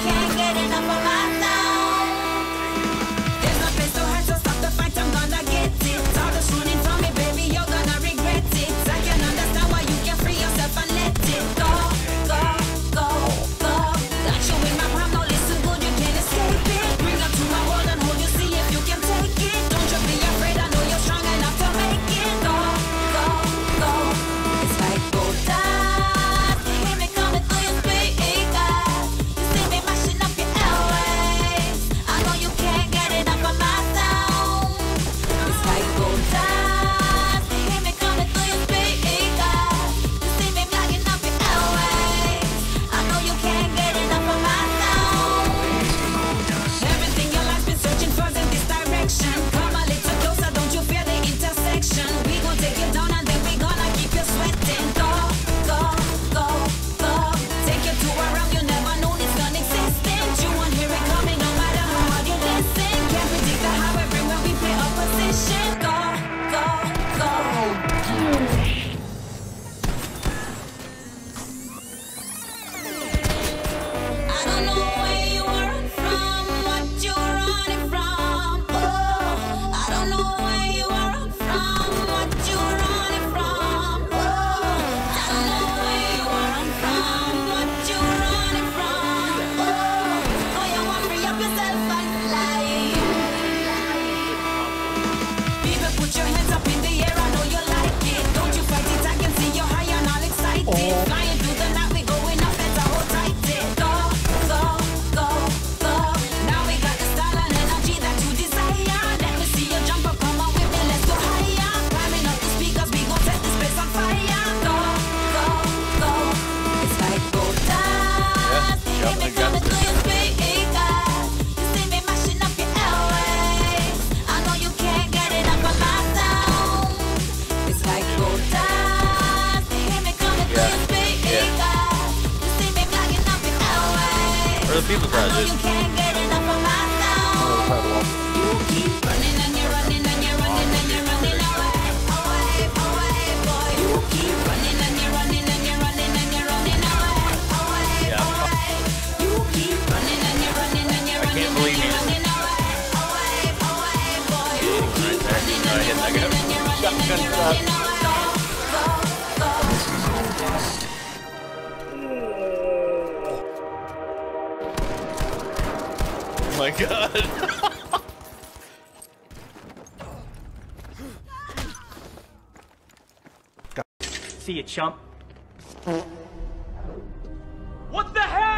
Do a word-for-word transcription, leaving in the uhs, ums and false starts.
can't get enough of my sound. There's no place to hide, so stop the fight, I'm gonna get it. All that's running from me, baby, you're gonna regret it. I can understand why you can't free yourself and let it go, go, go, go. Got you in my palm, now listen good, you can't escape it. Bring up to my world and hold you, see if you can take it. Don't you be afraid, I know you're strong enough to make it. Go, go, go. It's like gold dust. You hear me coming through your speakers. You see me mashing up your airwaves. I know you can't get enough of my sound. It's like gold dust. You hear me coming through your speakers. You see me blocking up your airwaves. I know you can't get enough of my sound. Everything your life's been searching for in this direction. Come a little closer, don't you fear the intersection? We gon' take you down and then we gonna keep you sweating. Go, go, go, go. Take you to a realm you never known it's non-existent. You won't hear it coming no matter how hard you listen. Can't predict the how everywhere we play opposition. Go, go, go. I don't know where you run from, what you're running from. Oh, I don't know where you run from, what you're running from. Oh, I don't know where you run from, what you're running from. Oh, oh, you want to free up yourself and fly. People, put your hands up in the air, I know you like it. Don't you fight it, I can see you're high and all excited. Flying through the night, we going up, better hold tight. Go, go, go, go. Now we got the style and energy that you desire. Let me see you jump up, come on with me, let's go higher. Climbing up the speakers, we gon' set this place on fire. Go, go, go. It's like gold dust. You hear me coming through your speakers. You see me mashing up your airwaves. I know you can't get enough of my sound. It's like gold dust. You hear me coming through your speakers. You see me blocking up your airwaves. Where are the people I know crowd, you dude? can't get enough of my sound. You keep running and you're running and you're running and you're running away, away, away, boy. You keep running and you're running and you're running and you're running away, away, Yeah. away. You keep running and you're running and you're I running can't and believe you're you. running away, away, away, boy. You keep Right there. running No, I and hit you're that guy. running and you're running and Shotgun you're shot. running away. Go, go, go. Oh my god. See you, chump. What the hell?